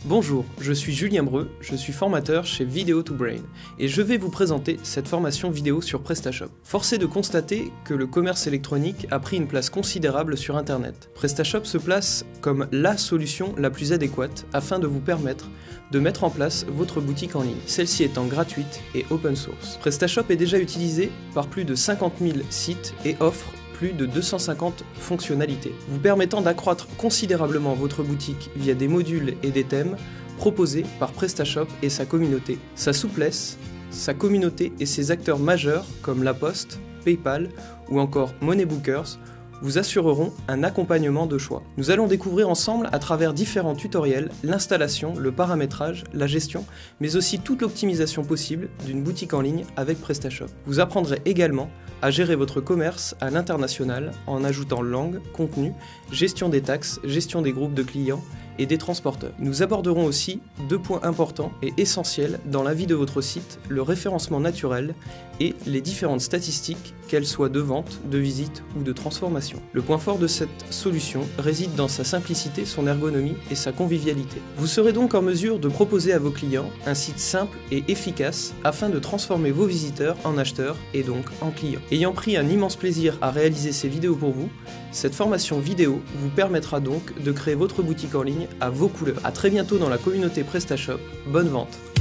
Bonjour, je suis Julien Breu, je suis formateur chez Video2Brain et je vais vous présenter cette formation vidéo sur PrestaShop. Force est de constater que le commerce électronique a pris une place considérable sur Internet. PrestaShop se place comme la solution la plus adéquate afin de vous permettre de mettre en place votre boutique en ligne, celle-ci étant gratuite et open source. PrestaShop est déjà utilisé par plus de 50 000 sites et offre plus de 250 fonctionnalités, vous permettant d'accroître considérablement votre boutique via des modules et des thèmes proposés par PrestaShop et sa communauté. Sa souplesse, sa communauté et ses acteurs majeurs comme La Poste, PayPal ou encore Moneybookers vous assureront un accompagnement de choix. Nous allons découvrir ensemble à travers différents tutoriels l'installation, le paramétrage, la gestion, mais aussi toute l'optimisation possible d'une boutique en ligne avec PrestaShop. Vous apprendrez également à gérer votre commerce à l'international en ajoutant langue, contenu, gestion des taxes, gestion des groupes de clients et des transporteurs. Nous aborderons aussi deux points importants et essentiels dans la vie de votre site, le référencement naturel et les différentes statistiques, qu'elles soient de vente, de visite ou de transformation. Le point fort de cette solution réside dans sa simplicité, son ergonomie et sa convivialité. Vous serez donc en mesure de proposer à vos clients un site simple et efficace afin de transformer vos visiteurs en acheteurs et donc en clients. Ayant pris un immense plaisir à réaliser ces vidéos pour vous, cette formation vidéo vous permettra donc de créer votre boutique en ligne à vos couleurs. A très bientôt dans la communauté PrestaShop, bonne vente!